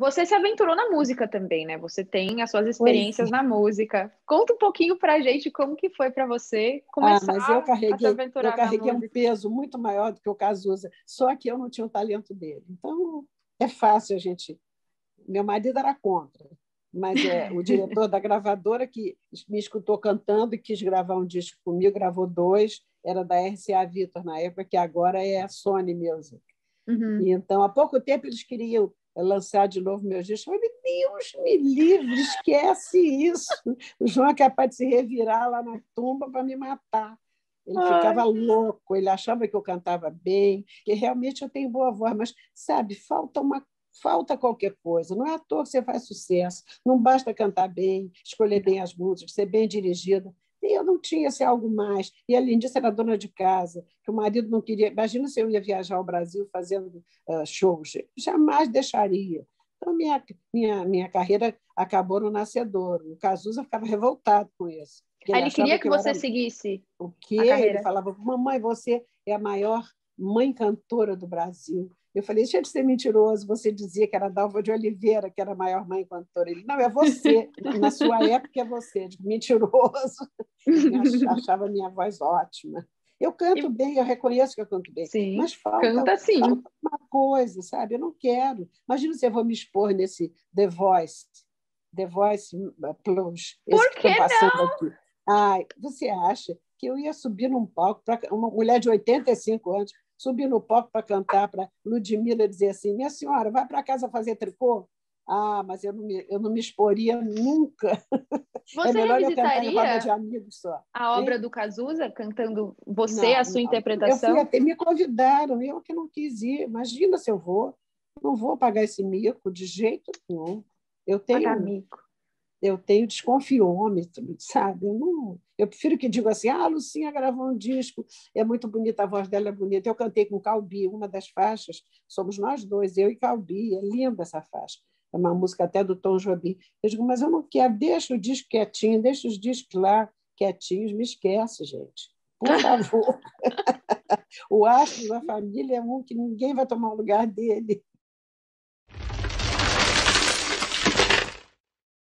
Você se aventurou na música também, né? Você tem as suas Pois experiências na música. Conta um pouquinho pra gente como que foi para você começar mas eu a se eu aventurar na carreguei um música. peso muito maior do que o Cazuza, só que eu não tinha o talento dele. Então, é fácil a gente. Meu marido era contra, mas o diretor da gravadora que me escutou cantando e quis gravar um disco comigo, gravou dois, era da RCA Victor na época, que agora é a Sony Music. Uhum. E então, há pouco tempo, eles queriam lançar de novo meus discos. Eu falei, Deus me livre, esquece isso. O João é capaz de se revirar lá na tumba para me matar. Ele Ai. ficava louco, ele achava que eu cantava bem, que realmente eu tenho boa voz, mas, sabe, falta qualquer coisa. Não é à toa que você faz sucesso. Não basta cantar bem, escolher bem as músicas, ser bem dirigida. E eu não tinha esse algo mais. E, além disso, era dona de casa, que o marido não queria. Imagina se eu ia viajar ao Brasil fazendo shows. Jamais deixaria. Então, minha carreira acabou no nascedouro. O Cazuza ficava revoltado com isso, porque Aí ele ele achava queria que que eu era você seguisse o quê? a Ele carreira. falava, mamãe, você é a maior mãe cantora do Brasil. Eu falei, deixa de ser mentiroso, você dizia que era Dalva de Oliveira, que era a maior mãe cantora. Ele, não, é você, na sua época é você. Eu digo, mentiroso. Ele achava a minha voz ótima. Eu canto E- bem, eu reconheço que eu canto bem, sim, mas falta, canta sim. falta uma coisa, sabe? Eu não quero. Imagina se eu vou me expor nesse The Voice Plus, esse Por que que estão passando não? aqui. Ai, você acha que eu ia subir num palco, para uma mulher de 85 anos, subir no palco para cantar para Ludmilla dizer assim: minha senhora, vai para casa fazer tricô? Ah, mas eu não me exporia nunca. É Você melhor eu cantar em roda de revisitaria amigos só. a obra Hein? do Cazuza cantando você, a Não, sua não. Eu fui interpretação? até, me convidaram, eu que não quis ir. Imagina se eu vou. Não vou pagar esse mico de jeito nenhum. Eu Pagar tenho mico. eu tenho desconfiômetro, sabe? Eu prefiro que diga assim, a Lucinha gravou um disco, é muito bonita, a voz dela é bonita. Eu cantei com Calbi, uma das faixas, somos nós dois, eu e Calbi, é linda essa faixa. É uma música até do Tom Jobim. Eu digo, mas eu não quero, deixa o disco quietinho, deixa os discos lá quietinhos, me esquece, gente. Por favor. O astro da família é um que ninguém vai tomar o lugar dele.